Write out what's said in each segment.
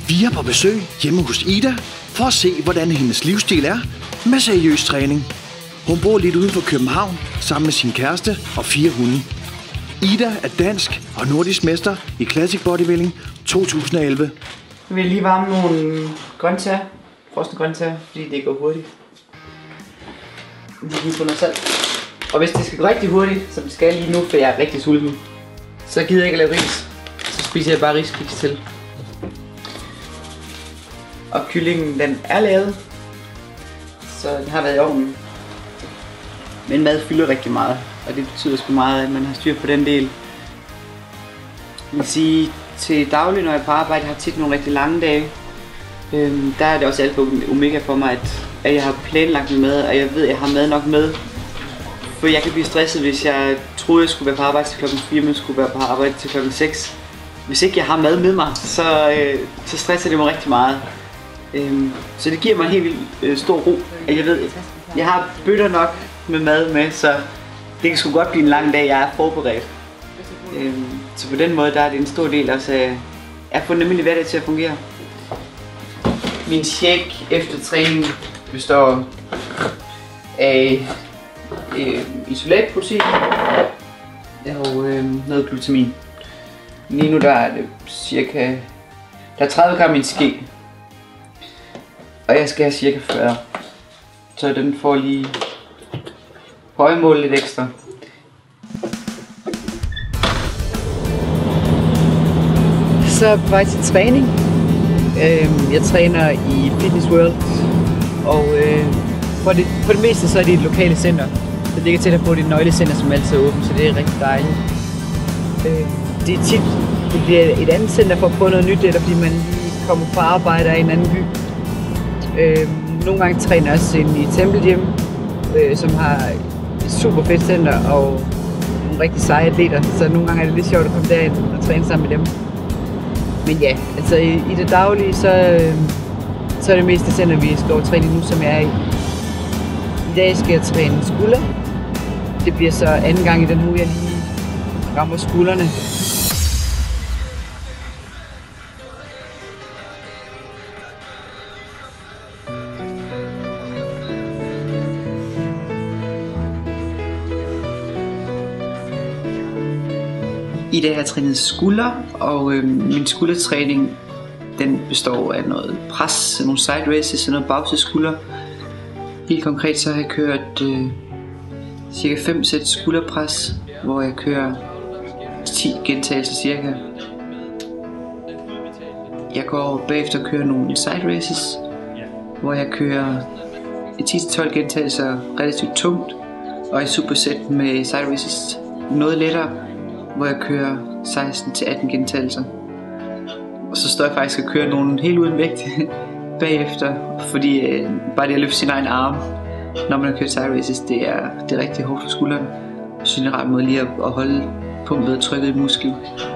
Vi er på besøg hjemme hos Ida for at se, hvordan hendes livsstil er med seriøs træning. Hun bor lidt uden for København sammen med sin kæreste og 4 hunde. Ida er dansk og nordisk mester i Classic Bodybuilding 2011. Jeg vil lige varme nogle grøntsager, frosne grøntsager, fordi det går hurtigt. De giver på noget salt. Og hvis det skal gå rigtig hurtigt, som det skal lige nu, for jeg er rigtig sulten, så gider jeg ikke at lave ris. Så spiser jeg bare riskiks til. Og kyllingen, den er lavet, så den har været i ovnen. Men mad fylder rigtig meget, og det betyder sgu meget, at man har styr på den del. Jeg vil sige, til daglig, når jeg er på arbejde, har tit nogle rigtig lange dage. Der er det også alfa og omega for mig, at jeg har planlagt min mad, og jeg ved, at jeg har mad nok med. For jeg kan blive stresset, hvis jeg troede, jeg skulle være på arbejde til klokken 4, men skulle være på arbejde til klokken 6. Hvis ikke jeg har mad med mig, så stresser det mig rigtig meget. Så det giver mig en helt vildt stor ro, at jeg ved, at jeg har bøtter nok med mad med, så det kan sgu godt blive en lang dag, jeg er forberedt. Så på den måde, der er det en stor del også af at få en almindelig hverdag til at fungere. Min shake efter træning består af isolatprotein og noget glutamin. Lige nu der er det cirka 30 gram i en ske, og jeg skal have cirka 40, så den får lige højmål lidt ekstra. Så på vej til træning. Jeg træner i Fitness World, og for det meste så er det et lokale center. Det ligger tættere på det nøglecenter, som altid er åbent, så det er rigtig dejligt. Det er tit, det bliver et andet center for at prøve noget nyt, eller fordi man lige kommer på arbejde af en anden by. Nogle gange træner jeg også ind i Temple Gym, som har et super fedt center og nogle rigtig seje atleter, så nogle gange er det lidt sjovt at komme derind og træne sammen med dem. Men ja, altså i det daglige, så er det meste center, vi skal overtræne nu, som jeg er i. I dag skal jeg træne skulder. Det bliver så anden gang i den uge, jeg lige rammer skuldrene. I dag har jeg trænet skulder, og min skuldertræning den består af noget pres, nogle side raises og noget bagsideskulder. Helt konkret så har jeg kørt cirka 5 sæt skulderpres, hvor jeg kører 10 gentagelser cirka. Jeg går bagefter og kører nogle side raises, hvor jeg kører 10-12 gentagelser relativt tungt, og et supersæt med side raises noget lettere, hvor jeg kører 16-18 gentagelser. Og så står jeg faktisk og kører nogle helt uden vægt bagefter, fordi bare det at løfte sin egen arm, når man har kørt side raises, det er rigtig hårdt for skulderen. Jeg synes, det er en ret måde lige at holde pumpet og trykket i musklen.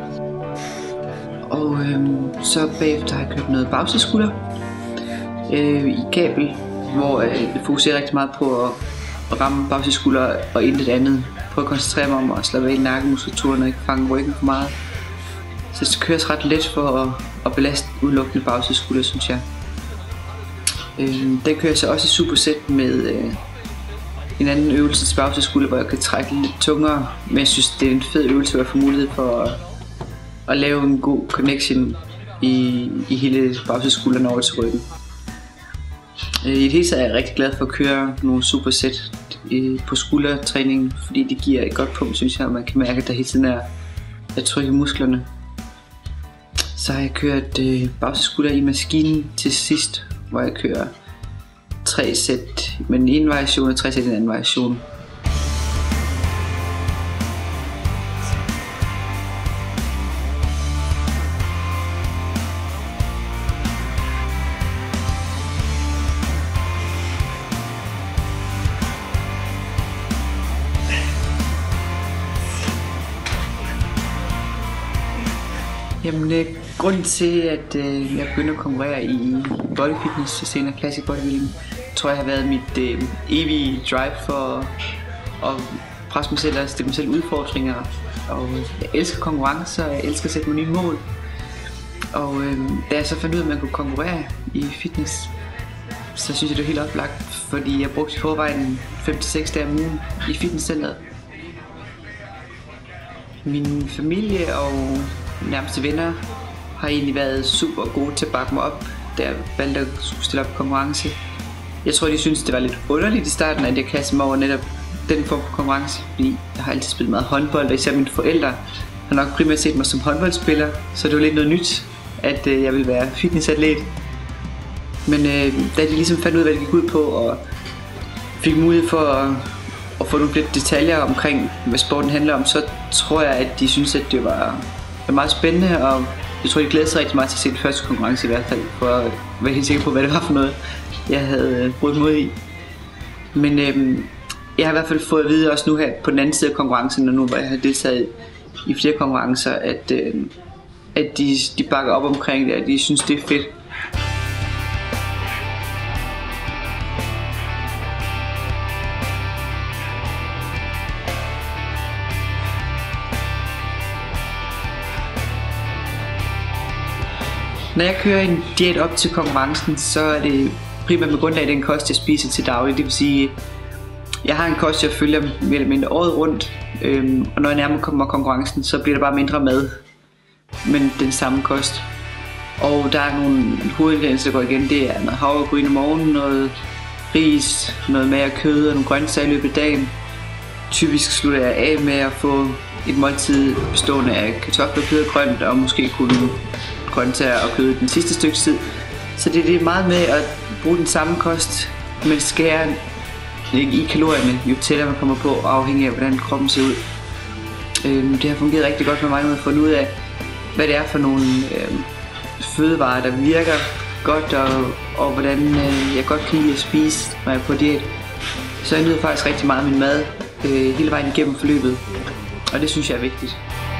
Og så bagefter har jeg kørt noget bagsideskulder i kabel, hvor jeg fokuserer rigtig meget på at ramme bagsideskulder og intet andet. Prøve at koncentrere mig om at slappe af i nakkemuskulaturen og ikke fange ryggen for meget. Så det køres ret let for at belaste udelukkende bagsideskulder, synes jeg. Den kører så også i supersæt med en anden øvelse til bagsideskulder, hvor jeg kan trække lidt tungere. Men jeg synes, det er en fed øvelse at få mulighed for at lave en god connection i hele bagsideskulderen over til ryggen. I det hele taget er jeg rigtig glad for at køre nogle supersæt på skuldertræningen, fordi det giver et godt pump, synes jeg, og man kan mærke, at der hele tiden er tryk i musklerne. Så har jeg kørt bagsideskulder i maskinen til sidst, hvor jeg kører 3 sæt med den ene variation og 3 sæt i den anden variation. Jamen, grunden til, at jeg begyndte at konkurrere i bodyfitness og senere Classic Bodybuilding, tror jeg har været mit evige drive for at presse mig selv og stille mig selv udfordringer. Og jeg elsker konkurrencer, og jeg elsker at sætte mig nye mål. Og da jeg så fandt ud af, at man kunne konkurrere i fitness, så synes jeg, det var helt oplagt, fordi jeg brugte i forvejen 5-6 dage om ugen i fitnesscenteret. Min familie og nærmeste venner har egentlig været super gode til at bakke mig op, da jeg valgte at stille op på konkurrence. Jeg tror, de synes det var lidt underligt i starten, at jeg kastede mig over netop den form for konkurrence, fordi jeg har altid spillet meget håndbold, og især mine forældre har nok primært set mig som håndboldspiller, så det var lidt noget nyt, at jeg ville være fitnessatlet. Men da de ligesom fandt ud af, hvad det gik ud på, og fik mulighed for at få nogle lidt detaljer omkring, hvad sporten handler om, så tror jeg, at de synes, at det var meget spændende, og jeg tror, de glædede sig rigtig meget til at se den første konkurrence i hvert fald, for at være helt sikker på, hvad det var for noget, jeg havde brugt mod i. Men jeg har i hvert fald fået at vide også nu her på den anden side af konkurrencen, og nu hvor jeg har deltaget i flere konkurrencer, at de bakker op omkring det, og de synes, det er fedt. Når jeg kører en diæt op til konkurrencen, så er det primært med grundlag af den kost, jeg spiser til daglig. Det vil sige, jeg har en kost, jeg følger mere eller mindre året rundt, og når jeg nærmere kommer konkurrencen, så bliver der bare mindre mad, men den samme kost. Og der er nogle hovedingredienser, der går igen. Det er noget havregryn om morgenen, noget ris, noget mager kød og nogle grøntsager i løbet af dagen. Typisk slutter jeg af med at få et måltid bestående af kartofler, kød og grønt, og måske kun grøntsager og kød den sidste stykke tid. Så det er meget med at bruge den samme kost, men skære i kalorierne, jo tættere man kommer på, afhængig af hvordan kroppen ser ud. Det har fungeret rigtig godt med mig nu at finde ud af, hvad det er for nogle fødevarer, der virker godt, og hvordan jeg godt kan lide at spise, når jeg er på diæt. Så jeg nyder faktisk rigtig meget af min mad hele vejen igennem forløbet, og det synes jeg er vigtigt.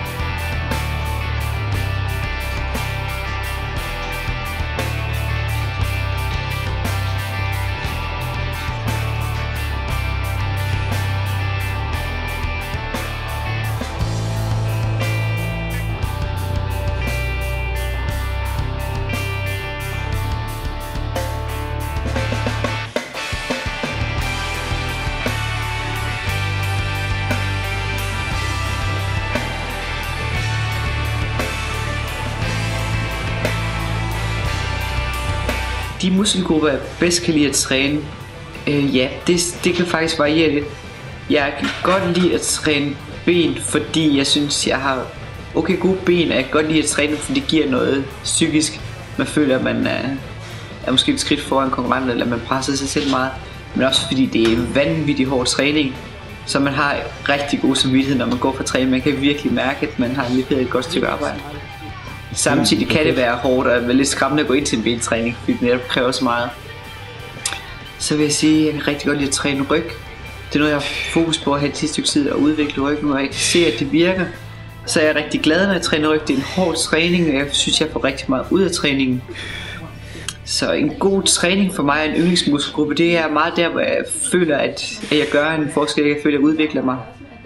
De muskelgrupper, jeg bedst kan lide at træne, det kan faktisk variere lidt. Jeg kan godt lide at træne ben, fordi jeg synes, jeg har okay gode ben, og jeg kan godt lide at træne, fordi det giver noget psykisk. Man føler, at man er måske et skridt foran konkurrenter, eller man presser sig selv meget. Men også fordi det er vanvittigt hård træning, så man har rigtig god samvittighed, når man går for træning. Man kan virkelig mærke, at man har leveret et godt stykke arbejde. Samtidig kan det være hårdt og lidt skræmmende at gå ind til en bentræning, fordi det netop kræver så meget. Så vil jeg sige, at jeg kan rigtig godt lide at træne ryg. Det er noget, jeg har fokus på at have et sidste stykke tid og udvikle ryggen, og jeg kan se, at det virker. Så jeg er rigtig glad, når jeg træner ryg. Det er en hård træning, og jeg synes, jeg får rigtig meget ud af træningen. Så en god træning for mig er en yndlingsmuskelgruppe. Det er meget der, hvor jeg føler, at jeg gør en forskel. Jeg føler, at jeg udvikler mig.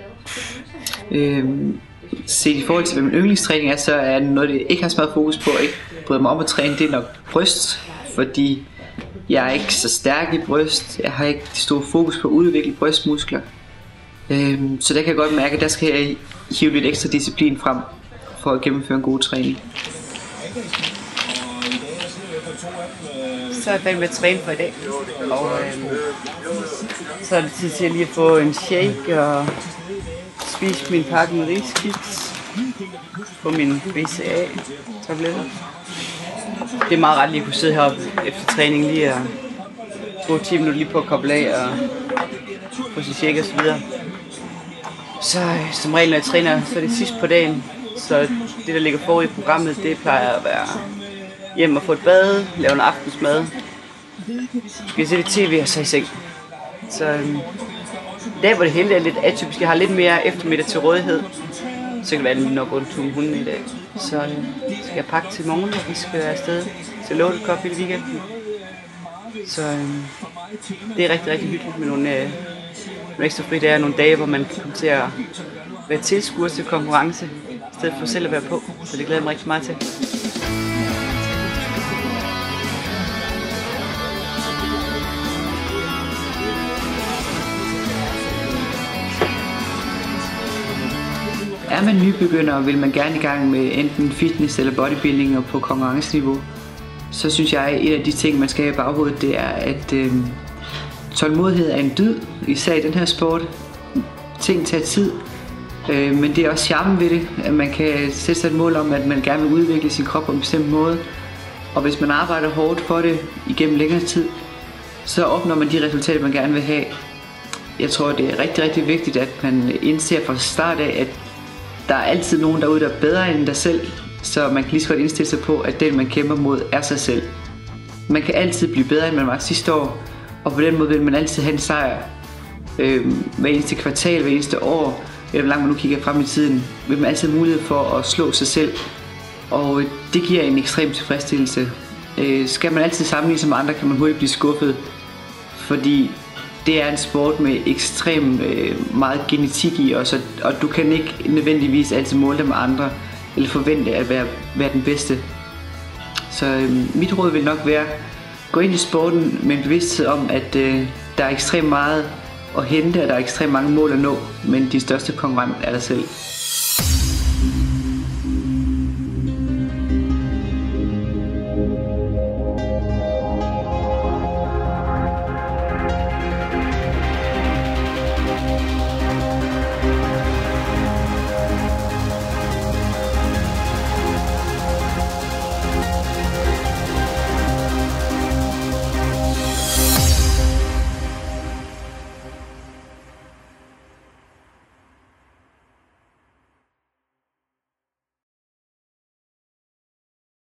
Set i forhold til hvad min yndlingstræning er, så er noget det ikke har så meget fokus på, og ikke bryder mig om at træne, det er nok bryst, fordi jeg er ikke så stærk i bryst. Jeg har ikke stor fokus på at udvikle brystmuskler, så der kan jeg godt mærke, at der skal jeg hive lidt ekstra disciplin frem for at gennemføre en god træning. Så er jeg færdig med at træne for i dag, og så er det tid til lige at få en shake og spise min pakke med riskiks på min BCA-tabletter. Det er meget ret lige at kunne sidde heroppe efter træning lige og få 10 minutter lige på at koble af og få sin shake og så videre. Så som regel når jeg træner, så er det sidst på dagen, så det der ligger forud i programmet, det plejer at være hjem og få et bad, lave en aftensmad, skal se lidt tv og så i seng. Så i dag hvor det hele er lidt atypisk, jeg har lidt mere eftermiddag til rådighed, så kan det være, at jeg nok går en tur med hunden i dag. Så skal jeg pakke til morgen, og vi skal afsted til Loaded Cup hele weekenden. Så det er rigtig, rigtig hyggeligt med nogle ekstra fridage, nogle dage, hvor man kan komme til at være tilskuer til konkurrence, i stedet for selv at være på. Så det glæder jeg mig rigtig meget til. Er man nybegynder, og vil man gerne i gang med enten fitness eller bodybuilding og på konkurrenceniveau, så synes jeg, at en af de ting, man skal have i baghovedet, det er, at tålmodighed er en dyd, især i den her sport. Ting tager tid, men det er også charmen ved det, at man kan sætte sig et mål om, at man gerne vil udvikle sin krop på en bestemt måde. Og hvis man arbejder hårdt for det igennem længere tid, så opnår man de resultater, man gerne vil have. Jeg tror, det er rigtig, rigtig vigtigt, at man indser fra start af, at der er altid nogen derude, der er bedre end dig selv, så man kan lige så godt indstille sig på, at den, man kæmper mod, er sig selv. Man kan altid blive bedre, end man var sidste år, og på den måde vil man altid have en sejr. Hver eneste kvartal, hver eneste år, eller hvor langt man nu kigger frem i tiden, vil man altid have mulighed for at slå sig selv, og det giver en ekstrem tilfredsstillelse. Skal man altid sammenligne sig med andre, kan man hurtigt blive skuffet, fordi det er en sport med ekstremt meget genetik i os, og du kan ikke nødvendigvis altid måle dig med andre, eller forvente at være den bedste. Så mit råd vil nok være, gå ind i sporten med en bevidsthed om, at der er ekstremt meget at hente, og der er ekstremt mange mål at nå, men de største konkurrent er dig selv.